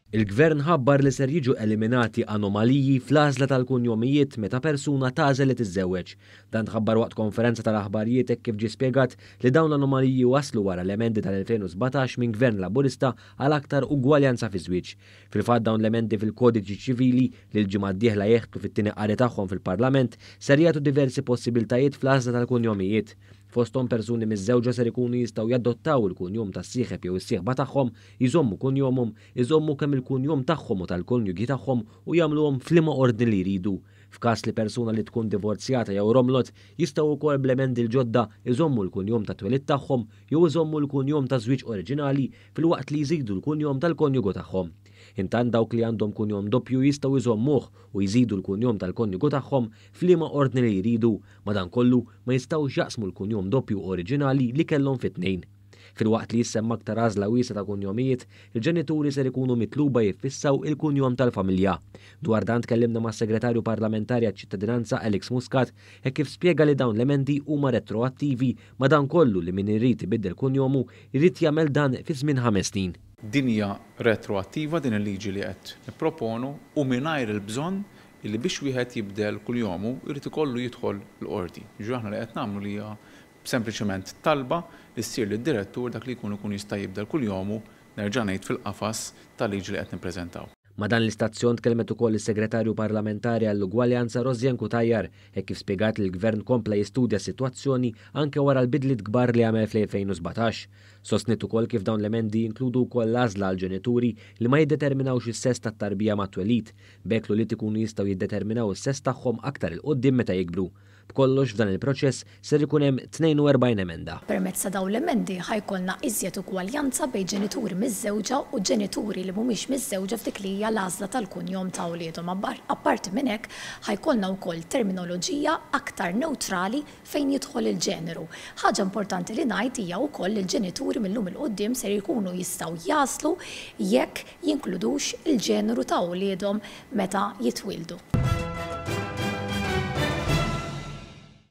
Il-Gvern ħabbar li ser jiġu eliminati anomaliji fl-għażla tal-kunjomijiet meta persuna tagħżel li tiżżewweġ. Dan tħabbar waqt konferenza tal-aħbarijiet kif ġie spjegat li dawn l-anomaliji waslu wara l-emendi tal-2017 minn Gvern Laburista għall-aktar ugwaljanza fiż-żwieġ. Fil-fatt dawn l-emendi fil-kodiċi ċivili li l-ġimgħa d-dieħla jeħtlu fit-tieni qari tagħhom fil-Parlament ser jagħtu diversi possibiltajiet fl-għażla tal-kunjomijiet. Fosthom persuni miż-żewġa ser ikunu jistgħu jadottaw il-kunjom tas-sieħeb jew is-sieħba tagħhom, jżommu kunjomhom, iżommu kemm il-kunjom tagħhom u tal-konjugi tagħhom u jagħmluhom f'liema ordni li jridu. F'każ li persuna li tkun divorzjata jew romlot jistgħu wkoll bl-emendi l-ġodda iżommu l-kunjom ta' twelid tagħhom jew iżommu l-kunjom ta' żwieġ oriġinali filwaqt li jżidu l-kunjom tal-konjugu tagħhom. Intant dawk li għandhom kunjom doppju jistgħu jżommuh u jżidu l-kunjom tal-konjugu tagħhom f'liema ordni li jridu, madankollu ma jistgħux jaqsmu l-kunjom doppju oriġinali li kellhom fit-tnejn. Filwaqt li jissemma aktar għażla wiesa ta' kunjomijiet, il-ġenituri ser ikunu mitluba jiffissaw il-kunjom tal-familja. Dwar dan tkellimna mas-Segretarju Parlamentari għaċ-Ċittadinanza Alex Muscat kif spjega li dawn l-emendi huma retroattivi madankollu li min irid ibiddel kunjomu jrid jagħmel dan fi żmien 5 snin. Din hija retroattiva din il-liġi li qed nipproponu u mingħajr il-bżonn li biex wieħed jibdel kull jomu jrid ikollu jidħol l-qorti. Aħna li qed nagħmlu li hija sempliċement talba li ssir lid-direttur dak li jkun jista' jibdel kull jomu nerġa' ngħid fil-qafas tal-liġi li qed nippreżentaw. Ma dan l-istazzjon tkellmet ukoll is-Segretarju Parlamentari għall-Ugwaljanza Tajjar kif spjegat li l-Gvern kompla jistudja s-sitwazzjoni anke wara l-bidliet kbar li għamel fl-2017. Sostnit ukoll kif dawn l-emendi jinkludu wkoll l-għażla għall-ġenituri li ma jiddeterminawx is-sess tat-tarbija mat-twelid, bekk li tkunu jistgħu jiddeterminaw is-sess tagħhom aktar il qudiem meta jikbru. B'kollox f'dan il-proċess ser ikun hemm 42 emenda. Permezz ta' dawn l-emendi ħajkollna iżjed ugwaljanza bejn ġenituri miż-żewġa u ġenituri li mhumiex miż-żewġa f'dik li hija l-għażla tal-kunjom ta' wliedhom. Apparti minn hekk ħajkollna wkoll terminoloġija aktar newtrali fejn jidħol il-ġeneru. Ħaġa importanti li ngħid hija wkoll li l-ġenituri millum il-qudiem ser jkunu jistgħu jaslu jekk jinkludux il-ġeneru ta' wliedhom meta jitwildu.